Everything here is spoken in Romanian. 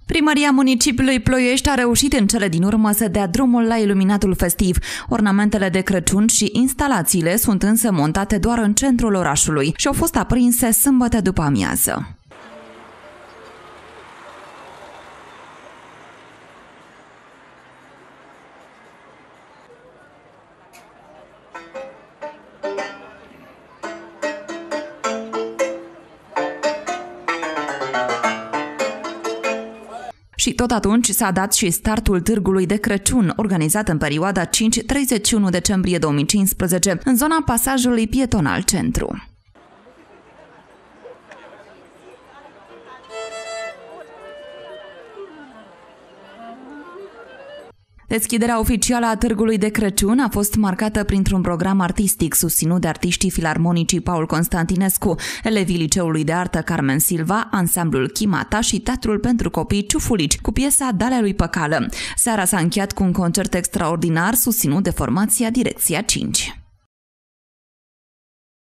Primăria municipiului Ploiești a reușit în cele din urmă să dea drumul la iluminatul festiv. Ornamentele de Crăciun și instalațiile sunt însă montate doar în centrul orașului și au fost aprinse sâmbătă după amiază. Și tot atunci s-a dat și startul Târgului de Crăciun, organizat în perioada 5-31 decembrie 2015, în zona pasajului pietonal centru. Deschiderea oficială a Târgului de Crăciun a fost marcată printr-un program artistic susținut de artiștii filarmonicii Paul Constantinescu, elevii Liceului de Artă Carmen Silva, ansamblul Chimata și Teatrul pentru Copii Ciufulici, cu piesa Dalea lui Păcală. Seara s-a încheiat cu un concert extraordinar susținut de formația Direcția 5.